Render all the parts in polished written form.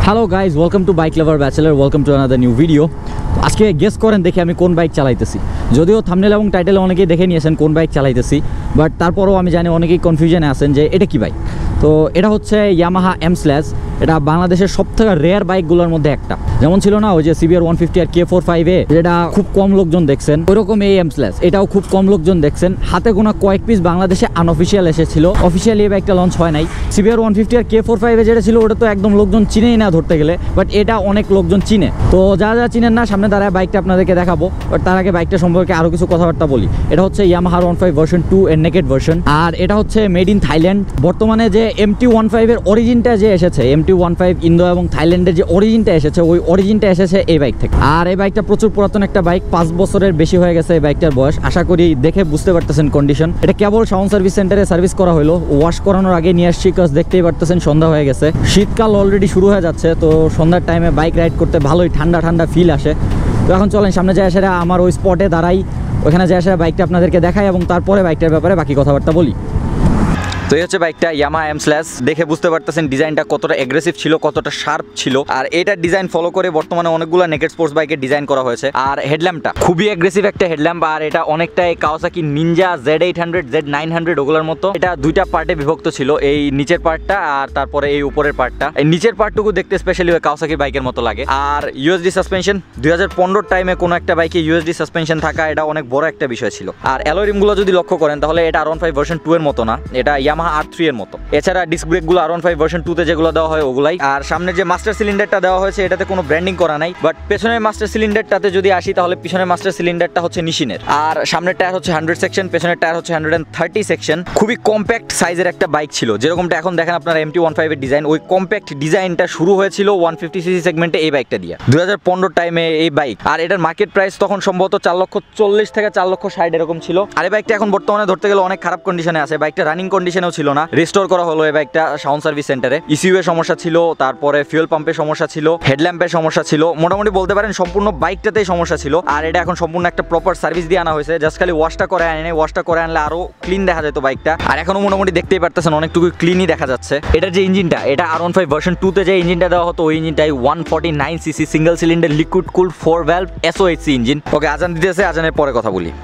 Hello guys, welcome to bike lover bachelor, welcome to another new video. আজকে guess করেন দেখি আমি কোন বাইক চালাইতেছি। যদিও থাম্বনেল এবং টাইটেলে অনেকেই দেখে নিয়েছেন কোন বাইক চালাইতেছি, বাট তারপরেও আমি জানি অনেকেই কনফিউশনে আছেন যে এটা কি বাইক। তো এটা হচ্ছে ইয়ামাহা এম স্ল্যাজ। এটা বাংলাদেশের সবথেকে রেয়ার বাইকগুলোর মধ্যে একটা। যেমন ছিল না ওই যে CBR 150 আর K45 যেটা খুব কম লোকজন দেখছেন, ওইরকম এই এম স্ল্যাজ এটাও খুব কম লোকজন দেখছেন। হাতে গোনা কয়েক পিস বাংলাদেশে আনঅফিসিয়াল এসেছিল, অফিসিয়ালি এই বাইকটা লঞ্চ হয় নাই। CBR 150 আর K45 যেটা ছিল ওটা তো একদম লোকজন চিনেই না ধরতে গেলে, বাট এটা অনেক লোকজন চিনে। তো যারা চিনেন না সামনে দাঁড়ায় বাইকটা আপনাদেরকে দেখাবো, বাট তার আগে বাইকটা সম্পর্কে আরও কিছু কথাবার্তা বলি। এটা হচ্ছে Yamaha R15 ভার্সন 2 এর নেকেড ভার্সন, আর এটা হচ্ছে মেড ইন থাইল্যান্ড। বর্তমানে যে MT-15 এর অরিজিনটা যে এসেছে, MT-15 ইন্দো এবং থাইল্যান্ডের যে অরিজিনটা এসেছে, ওই অরিজিনটা এসেছে এই বাইক থেকে। আর এই বাইকটা প্রচুর পুরাতন একটা বাইক, 5 বছরের বেশি হয়ে গেছে এই বাইকটার বয়স। আশা করি দেখে বুঝতে পারতেছেন কন্ডিশন। এটা কেবল শাওন সার্ভিস সেন্টারে সার্ভিস করা হলো, ওয়াশ করানোর আগে নিয়ে আসছি, কাজ দেখতেই পারতেছেন সন্ধ্যা হয়ে গেছে, শীতকাল অলরেডি শুরু হয়ে যাচ্ছে। তো সন্ধ্যার টাইমে বাইক রাইড করতে ভালোই ঠান্ডা ঠান্ডা ফিল আসে। তো এখন চলেন সামনে যায় সেটা আমার ওই স্পটে দাঁড়াই, ওখানে যায় সেটা বাইকটা আপনাদেরকে দেখাই এবং তারপরে বাইকটার ব্যাপারে বাকি কথাবার্তা বলি। তো এই হচ্ছে বাইকটা Yamaha M Slaz। দেখে বুঝতে পারতেছেন ডিজাইনটা কতটা এগ্রেসিভ ছিল, কতটা শার্প ছিল। আর এটার ডিজাইন ফলো করে বর্তমানে অনেকগুলো নেকেড স্পোর্টস বাইকের ডিজাইন করা হয়েছে। আর হেডল্যাম্পটা খুবই এগ্রেসিভ একটা হেডল্যাম্প, আর এটা অনেকটাই কাওয়াসাকি নিনজা Z800 Z900 ওগুলোর মতো। এটা দুইটা পার্টে বিভক্ত ছিল, এই নিচের পার্টটা আর তারপরে এই উপরের পার্টটা। এই নিচের পার্টটুকু দেখতে স্পেশালি কাওয়াসাকি বাইকের মতো লাগে। আর USD সাসপেনশন 2015 টাইমে কোনো একটা বাইকে USD সাসপেনশন থাকা এটা অনেক বড় একটা বিষয় ছিল। আর অ্যালয় রিমগুলো যদি লক্ষ্য করেন তাহলে এটা R15 ভার্সন 2 এর মতো না, এটা Yamaha R3 এর মতো। এছাড়া ডিস্ক ব্রেকগুলো R15 ভার্সন 2 তে যেগুলো দেওয়া হয় ওগুলাই। আর সামনের যে মাস্টার সিলিন্ডারটা দেওয়া হয়েছে এটাতে কোনো ব্র্যান্ডিং করা নাই, বাট পেছনের মাস্টার সিলিন্ডারটাতে যদি আসি তাহলে পিছনের মাস্টার সিলিন্ডারটা হচ্ছে নিশিনের। আর সামনের টায়ার হচ্ছে 100 সেকশন, পেছনের টায়ার হচ্ছে 130 সেকশন। খুবই কম্প্যাক্ট সাইজের একটা বাইক ছিল, যেরকমটা এখন দেখেন আপনারা MT-15 এর ডিজাইন, ওই কম্প্যাক্ট ডিজাইনটা শুরু হয়েছিল 150cc সেগমেন্টে এই বাইকটা দিয়ে 2015 টাইমে এই বাইক। আর এটার মার্কেট প্রাইস তখন সম্ভবত 4,40,000 থেকে 4,60,000 এরকম ছিল। আর এই বাইকটা এখন বর্তমানে ধরতে গেলে অনেক খারাপ কন্ডিশনে আছে, বাইকটা রানিং কন্ডিশনেও ছিল না। রিস্টোর করা হলো এই বাইকটা শাওন সার্ভিস সেন্টারে। ECU এর সমস্যা ছিল, তারপরে ফিউল পাম্পের সমস্যা ছিল, হেডল্যাম্পের সমস্যা ছিল, মোটামুটি বলতে পারেন সম্পূর্ণ বাইকটাতেই সমস্যা ছিল। আর এটা এখন সম্পূর্ণ একটা প্রপার সার্ভিস দিয়ে আনা হয়েছে, জাস্ট খালি ওয়াশটা করে আনে। ওয়াশটা করে আনলে আরো ক্লিন দেখা যেত বাইকটা, আর এখনো মোটামুটি দেখতেই পারতেছেন অনেকটুকু ক্লিনই দেখা যাচ্ছে। এটার যে ইঞ্জিনটা, এটা R15 ভার্সন 2 তে যে ইঞ্জিনটা দেওয়া হতো ওই ইঞ্জিনটাই 149cc single cylinder liquid cooled 4 valve SOHC engine. Okay, আজান দিতেছে, আজানের পরে কথা বলি।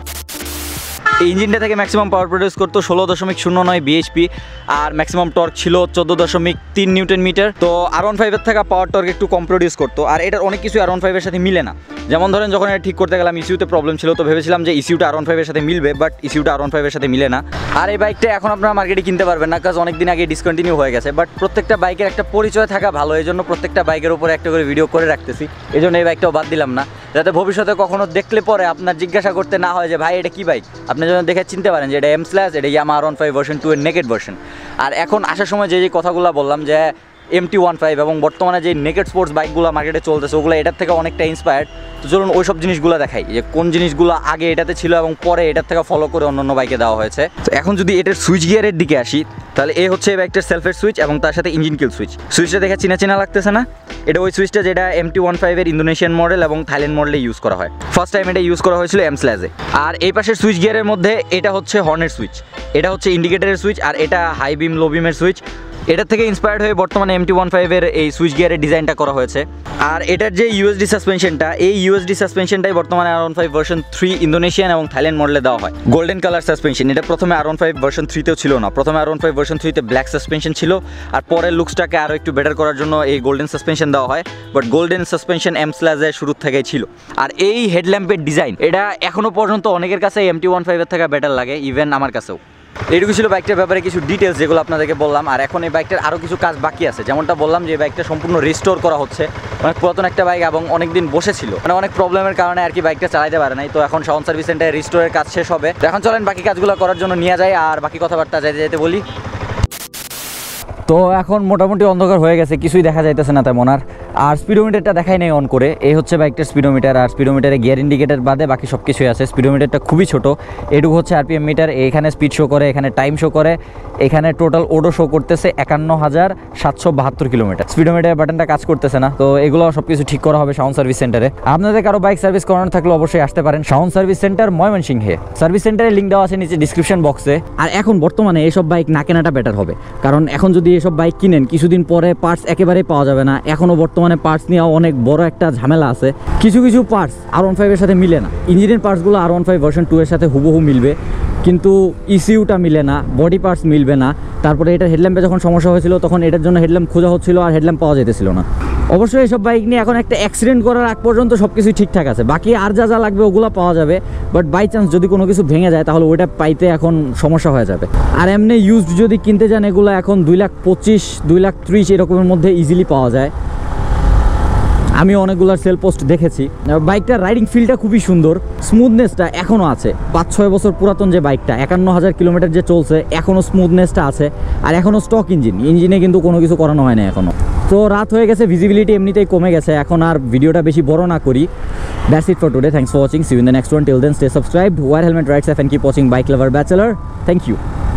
এই ইঞ্জিনটা থেকে ম্যাক্সিমাম পাওয়ার প্রডিউস করতো 16.09 bhp, আর ম্যাক্সিমাম টর্ক ছিল 14.3 নিউটন মিটার। তো R15 এর থেকে পাওয়ার টর্ক একটু কম প্রডিউস করতো। আর এটার অনেক কিছু R15 এর সাথে মিলে না। যেমন ধরেন যখন এটা ঠিক করতে গেলাম ECU-তে প্রবলেম ছিল, তো ভেবেছিলাম যে ECU-টা R15 এর সাথে মিলবে, বাট ECU-টা R15 এর সাথে মিলে না। আর এই বাইকটা এখন আপনারা মার্কেটে কিনতে পারবেন না, কাজ অনেকদিন আগে ডিসকন্টিনিউ হয়ে গেছে। বাট প্রত্যেকটা বাইকের একটা পরিচয় থাকা ভালো, এই জন্য প্রত্যেকটা বাইকের উপরে একটা করে ভিডিও করে রাখতেছি। এই জন্য এই বাইকটাও বাদ দিলাম না, যাতে ভবিষ্যতে কখনো দেখলে পরে আপনার জিজ্ঞাসা করতে না হয় যে ভাই এটা কি বাইক। আপনি যখন দেখে চিনতে পারেন যে এটা M Slaz, এটা Yamaha R15 ভার্সন 2 এর নেকেড ভার্সন। আর এখন আসার সময় যে কথাগুলো বললাম যে MT-15 এবং বর্তমানে যে নেকেড স্পোর্টস বাইকগুলো মার্কেটে চলতেছে ওগুলো এটার থেকে অনেকটা ইন্সপায়ার্ড। তো চলুন ওই সব জিনিসগুলো দেখাই যে কোন জিনিসগুলো আগে এটাতে ছিল এবং পরে এটার থেকে ফলো করে অন্য বাইকে দেওয়া হয়েছে। তো এখন যদি এটার সুইচ গিয়ারের দিকে আসি তাহলে এই হচ্ছে এই বাইকটার সেলফের সুইচ এবং তার সাথে ইঞ্জিন কিল সুইচ। সুইচটা দেখে চিনা লাগতেছে না? এটা ওই সুইচটা যেটা MT-15 এর ইন্দোনেশিয়ান মডেল এবং থাইল্যান্ড মডেলে ইউজ করা হয়। ফার্স্ট টাইম এটা ইউজ করা হয়েছিল M Slaz-এ। আর এই পাশের সুইচ গিয়ারের মধ্যে এটা হচ্ছে হর্নের সুইচ, এটা হচ্ছে ইন্ডিকেটরের সুইচ, আর এটা হাই বিম লো বিমের সুইচ। এটার থেকে ইন্সপায়ার্ড হয়ে বর্তমানে MT-15 এর এই সুইচ গিয়ারের ডিজাইনটা করা হয়েছে। আর এটার যে USD সাসপেনশনটা, এই USD সাসপেনশনটাই বর্তমানে R15 ভার্সন 3 ইন্দোনেশিয়ান এবং থাইল্যান্ড মডেলে দেওয়া হয়। গোল্ডেন কালার সাসপেনশন, এটা প্রথমে R15 ভার্সন 3 তেও ছিল না। প্রথমে R15 ভার্সন 3 তে ব্ল্যাক সাসপেনশন ছিল, আর পরের লুকসটাকে আরও একটু বেটার করার জন্য এই গোল্ডেন সাসপেনশন দেওয়া হয়। বাট গোল্ডেন সাসপেনশন M Slaz-এর শুরু থেকেই ছিল। আর এই হেডল্যাম্পের ডিজাইন এটা এখনো পর্যন্ত অনেকের কাছে MT-15 এর থেকে বেটার লাগে, ইভেন আমার কাছেও। এইটুকু ছিল বাইকটার ব্যাপারে কিছু ডিটেলস যেগুলো আপনাদেরকে বললাম। আর এখন এই বাইকটার আরও কিছু কাজ বাকি আছে, যেমনটা বললাম যে এই বাইকটা সম্পূর্ণ রিস্টোর করা হচ্ছে। অনেক পুরাতন একটা বাইক এবং অনেকদিন বসেছিল, মানে অনেক প্রবলেমের কারণে আর কি বাইকটা চালাতে পারে নাই। তো এখন শাওন সার্ভিস সেন্টারে রিস্টোরের কাজ শেষ হবে। তো এখন চলেন বাকি কাজগুলো করার জন্য নিয়ে যায় আর বাকি কথাবার্তা যেতে বলি। তো এখন মোটামুটি অন্ধকার হয়ে গেছে, কিছুই দেখা যাইতেছে না তেমন। আর স্পিডোমিটারটা দেখাই নাই অন করে, এই হচ্ছে বাইকটার স্পিডোমিটার। আর স্পিডোমিটারে গিয়ার ইন্ডিকেটার বাদে বাকি সব কিছুই আছে। স্পিডোমিটারটা খুবই ছোট, এটুকু হচ্ছে আরপিএম মিটার। এখানে স্পিড শো করে, এখানে টাইম শো করে, এখানে টোটাল ওডো শো করতেছে 51,772 কিলোমিটার। স্পিডোমিটার বাটনটা কাজ করতেছে না, তো এগুলো সব কিছু ঠিক করা হবে শাওন সার্ভিস সেন্টারে। আপনাদের কারো বাইক সার্ভিস করানো থাকলে অবশ্যই আসতে পারেন শাওন সার্ভিস সেন্টার, ময়মনসিংহে। সার্ভিস সেন্টারের লিঙ্ক দেওয়া আছে নিচে ডিসক্রিপশন বক্সে। আর এখন বর্তমানে এইসব বাইক না কেনাটা বেটার হবে, কারণ এখন যদি এসব বাইক কিনেন কিছুদিন পরে পার্টস একেবারেই পাওয়া যাবে না। এখনও বর্তমানে পার্টস নেওয়া অনেক বড় একটা ঝামেলা আছে। কিছু কিছু পার্টস R15 এর সাথে মিলে না। ইঞ্জিনের পার্টসগুলো R15 ভার্সন 2 এর সাথে হুবহু মিলবে, কিন্তু ইসিউটা মিলে না, বডি পার্টস মিলবে না। তারপরে এটার হেডল্যাম্পে যখন সমস্যা হয়েছিল তখন এটার জন্য হেডল্যাম্প খোঁজা হচ্ছিল আর হেডল্যাম্প পাওয়া যেতেছিল না। অবশ্যই এইসব বাইক নিয়ে এখন একটা অ্যাক্সিডেন্ট করার আগ পর্যন্ত সব কিছুই ঠিকঠাক আছে, বাকি আর যা যা লাগবে ওগুলো পাওয়া যাবে। বাট বাই চান্স যদি কোনো কিছু ভেঙে যায় তাহলে ওইটা পাইতে এখন সমস্যা হয়ে যাবে। আর এমনি ইউজড যদি কিনতে যান এগুলো এখন 2,25,000 2,30,000 এরকমের মধ্যে ইজিলি পাওয়া যায়। আমি অনেকগুলোর সেল পোস্ট দেখেছি। বাইকটার রাইডিং ফিলটা খুবই সুন্দর, স্মুথনেসটা এখনও আছে। 5-6 বছর পুরাতন যে বাইকটা, 51,000 কিলোমিটার যে চলছে, এখনও স্মুথনেসটা আছে। আর এখনও স্টক ইঞ্জিনে কিন্তু কোনো কিছু করানো হয় না এখনও। তো রাত হয়ে গেছে, ভিজিবিলিটি এমনিতেই কমে গেছে, এখন আর ভিডিওটা বেশি বড় না করি। That's it for today, thanks for watching, see you in the next one, till then stay subscribed, wear helmet ride safe, and keep watching bike lover bachelor. Thank you.